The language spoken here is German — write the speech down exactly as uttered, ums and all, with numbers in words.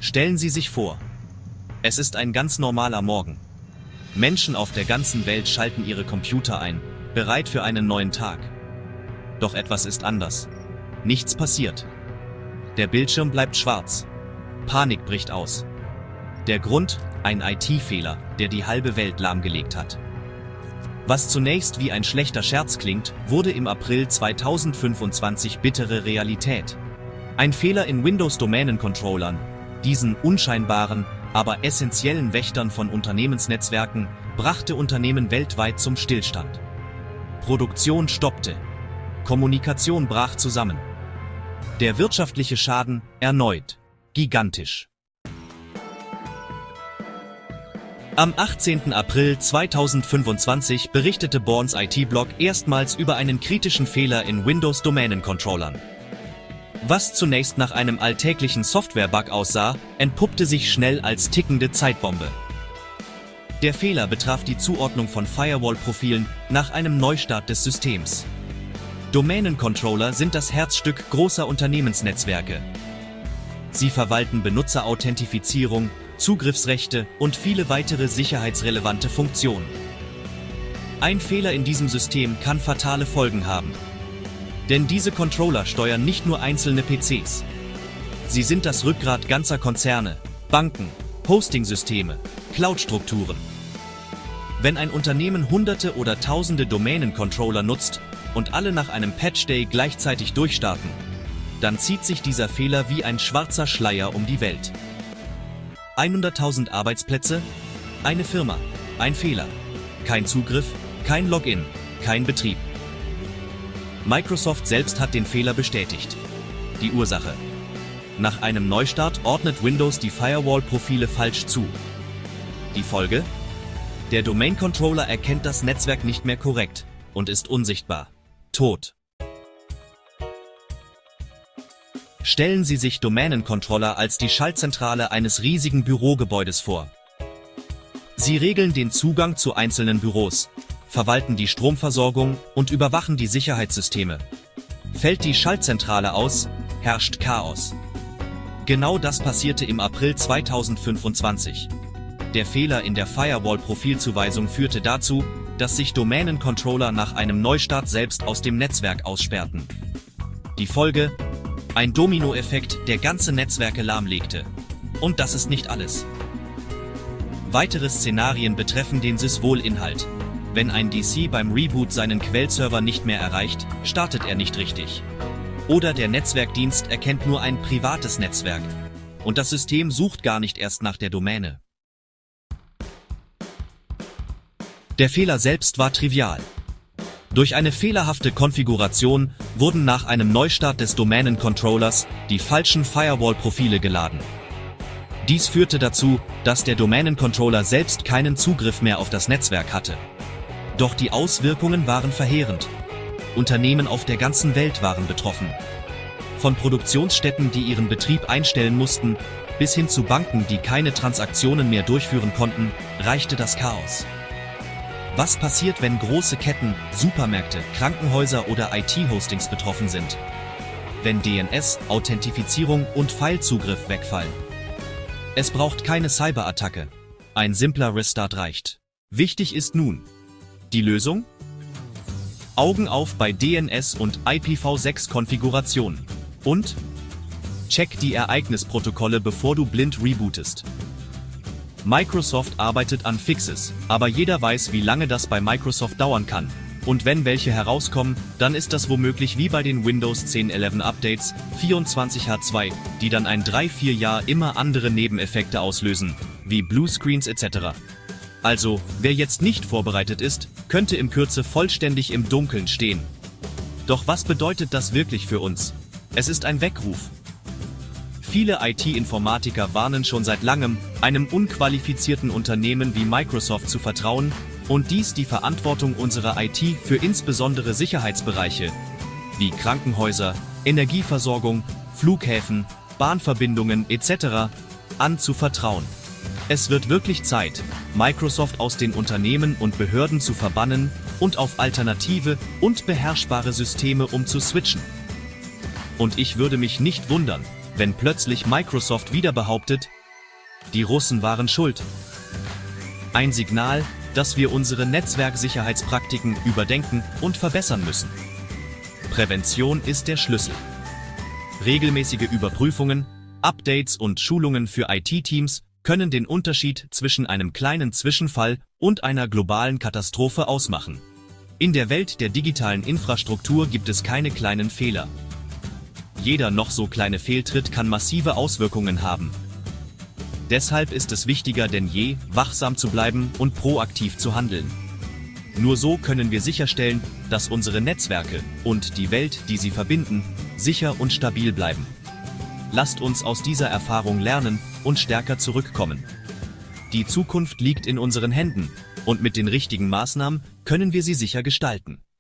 Stellen Sie sich vor, es ist ein ganz normaler Morgen. Menschen auf der ganzen Welt schalten ihre Computer ein, bereit für einen neuen Tag. Doch etwas ist anders. Nichts passiert. Der Bildschirm bleibt schwarz. Panik bricht aus. Der Grund? Ein I T-Fehler, der die halbe Welt lahmgelegt hat. Was zunächst wie ein schlechter Scherz klingt, wurde im April zweitausendfünfundzwanzig bittere Realität. Ein Fehler in Windows-Domänen-Controllern, diesen unscheinbaren, aber essentiellen Wächtern von Unternehmensnetzwerken, brachte Unternehmen weltweit zum Stillstand. Produktion stoppte. Kommunikation brach zusammen. Der wirtschaftliche Schaden erneut gigantisch. Am achtzehnten April zweitausendfünfundzwanzig berichtete Borns I T-Blog erstmals über einen kritischen Fehler in Windows-Domänen-Controllern. Was zunächst nach einem alltäglichen Software-Bug aussah, entpuppte sich schnell als tickende Zeitbombe. Der Fehler betraf die Zuordnung von Firewall-Profilen nach einem Neustart des Systems. Domänen-Controller sind das Herzstück großer Unternehmensnetzwerke. Sie verwalten Benutzerauthentifizierung, Zugriffsrechte und viele weitere sicherheitsrelevante Funktionen. Ein Fehler in diesem System kann fatale Folgen haben. Denn diese Controller steuern nicht nur einzelne P Cs. Sie sind das Rückgrat ganzer Konzerne, Banken, Hosting-Systeme, Cloud-Strukturen. Wenn ein Unternehmen hunderte oder tausende Domänen-Controller nutzt und alle nach einem Patch-Day gleichzeitig durchstarten, dann zieht sich dieser Fehler wie ein schwarzer Schleier um die Welt. hunderttausend Arbeitsplätze, eine Firma, ein Fehler, kein Zugriff, kein Login, kein Betrieb. Microsoft selbst hat den Fehler bestätigt. Die Ursache: Nach einem Neustart ordnet Windows die Firewall-Profile falsch zu. Die Folge? Der Domain-Controller erkennt das Netzwerk nicht mehr korrekt und ist unsichtbar. Tot. Stellen Sie sich Domänen-Controller als die Schaltzentrale eines riesigen Bürogebäudes vor. Sie regeln den Zugang zu einzelnen Büros, verwalten die Stromversorgung und überwachen die Sicherheitssysteme. Fällt die Schaltzentrale aus, herrscht Chaos. Genau das passierte im April zweitausendfünfundzwanzig. Der Fehler in der Firewall-Profilzuweisung führte dazu, dass sich Domänen-Controller nach einem Neustart selbst aus dem Netzwerk aussperrten. Die Folge? Ein Dominoeffekt, der ganze Netzwerke lahmlegte. Und das ist nicht alles. Weitere Szenarien betreffen den Sysvol-Inhalt. Wenn ein D C beim Reboot seinen Quellserver nicht mehr erreicht, startet er nicht richtig. Oder der Netzwerkdienst erkennt nur ein privates Netzwerk. Und das System sucht gar nicht erst nach der Domäne. Der Fehler selbst war trivial. Durch eine fehlerhafte Konfiguration wurden nach einem Neustart des Domänen-Controllers die falschen Firewall-Profile geladen. Dies führte dazu, dass der Domänen-Controller selbst keinen Zugriff mehr auf das Netzwerk hatte. Doch die Auswirkungen waren verheerend. Unternehmen auf der ganzen Welt waren betroffen. Von Produktionsstätten, die ihren Betrieb einstellen mussten, bis hin zu Banken, die keine Transaktionen mehr durchführen konnten, reichte das Chaos. Was passiert, wenn große Ketten, Supermärkte, Krankenhäuser oder I T-Hostings betroffen sind? Wenn D N S, Authentifizierung und Filezugriff wegfallen? Es braucht keine Cyberattacke. Ein simpler Restart reicht. Wichtig ist nun: Die Lösung? Augen auf bei D N S und I P v sechs Konfigurationen. Und? Check die Ereignisprotokolle, bevor du blind rebootest. Microsoft arbeitet an Fixes, aber jeder weiß, wie lange das bei Microsoft dauern kann. Und wenn welche herauskommen, dann ist das womöglich wie bei den Windows zehn elf Updates vierundzwanzig H zwei, die dann ein drei bis vier Jahr immer andere Nebeneffekte auslösen, wie Bluescreens et cetera. Also, wer jetzt nicht vorbereitet ist, könnte in Kürze vollständig im Dunkeln stehen. Doch was bedeutet das wirklich für uns? Es ist ein Weckruf. Viele I T-Informatiker warnen schon seit langem, einem unqualifizierten Unternehmen wie Microsoft zu vertrauen, und dies die Verantwortung unserer I T für insbesondere Sicherheitsbereiche wie Krankenhäuser, Energieversorgung, Flughäfen, Bahnverbindungen et cetera anzuvertrauen. Es wird wirklich Zeit, Microsoft aus den Unternehmen und Behörden zu verbannen und auf alternative und beherrschbare Systeme umzuswitchen. Und ich würde mich nicht wundern, wenn plötzlich Microsoft wieder behauptet, die Russen waren schuld. Ein Signal, dass wir unsere Netzwerksicherheitspraktiken überdenken und verbessern müssen. Prävention ist der Schlüssel. Regelmäßige Überprüfungen, Updates und Schulungen für I T-Teams können den Unterschied zwischen einem kleinen Zwischenfall und einer globalen Katastrophe ausmachen. In der Welt der digitalen Infrastruktur gibt es keine kleinen Fehler. Jeder noch so kleine Fehltritt kann massive Auswirkungen haben. Deshalb ist es wichtiger denn je, wachsam zu bleiben und proaktiv zu handeln. Nur so können wir sicherstellen, dass unsere Netzwerke und die Welt, die sie verbinden, sicher und stabil bleiben. Lasst uns aus dieser Erfahrung lernen und stärker zurückkommen. Die Zukunft liegt in unseren Händen und mit den richtigen Maßnahmen können wir sie sicher gestalten.